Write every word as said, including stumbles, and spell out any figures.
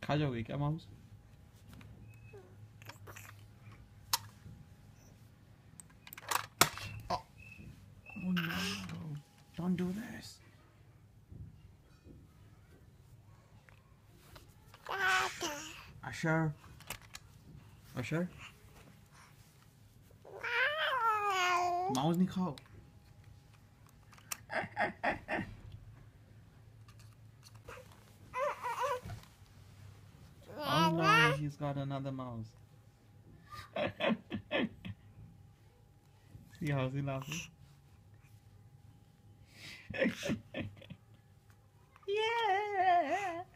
खा जाओगे क्या mouse? Oh, oh no! Don't do this. Usher. Usher. Mouse नहीं खाओ. Oh no, he's got another mouse. See how's he laughing? Yeah.